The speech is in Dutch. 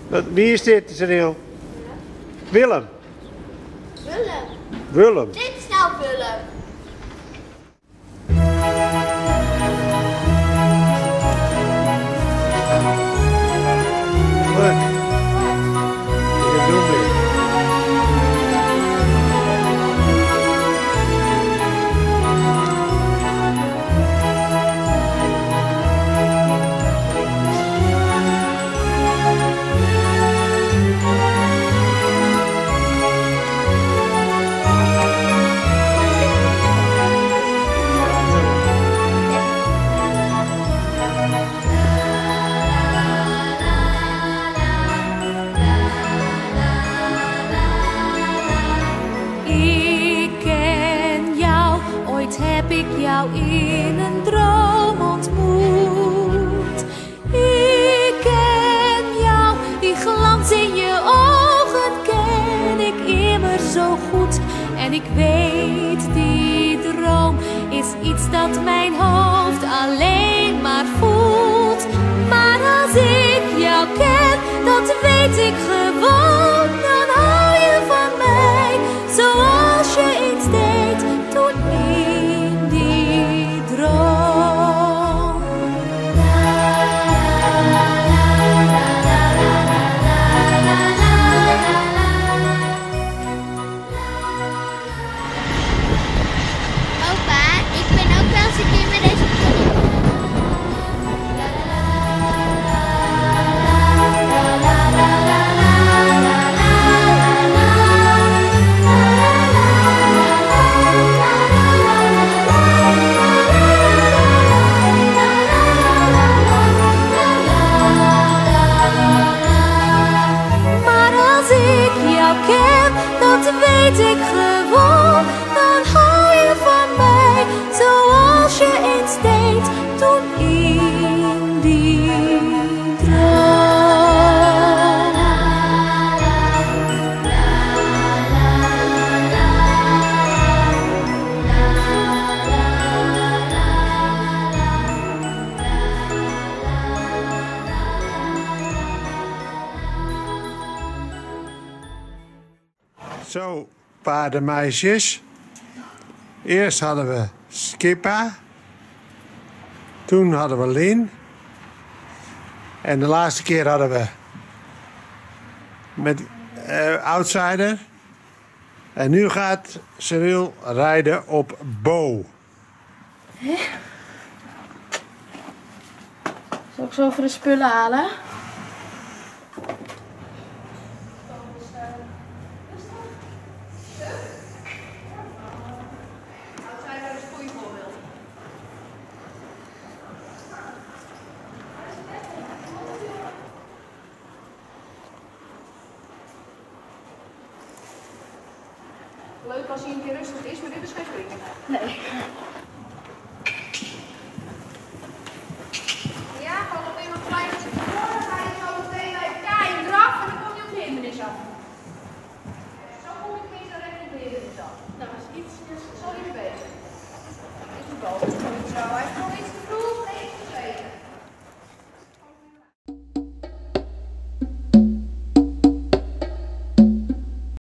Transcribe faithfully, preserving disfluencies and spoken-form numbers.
Wat, wie is dit, Cyril? Willem. Willem. Willem. Dit is nou Willem. Leuk. Ik doe mee. Heb ik jou in een droom ontmoet. Ik ken jou, die glans in je ogen ken ik immer zo goed. En ik weet, die droom is iets dat mijn hoofd alleen maar voelt. Maar als ik jou ken, dat weet ik gewoon. Dan hou je van mij, zoals je iets deed toen in die droom. Opa, ik ben ook wel eens een keer met deze dat weet ik gewoon, dan hou je van mij, zoals je eens deed toen in die droom. Zo, paardenmeisjes. Eerst hadden we Skippa. Toen hadden we Lin. En de laatste keer hadden we met uh, Outsider. En nu gaat Cyril rijden op Bo. Hè? Zal ik zo even de spullen halen? Leuk als hij een keer rustig is, maar dit is geen springen. Nee. Ja, gewoon op iemand klein. Dan ga je zo meteen bij keihard eraf en dan kom je op de hindernis af. Zo kom je tenminste recht op de hindernis af. Nou, is iets. Zo niet bezig. Is het boven.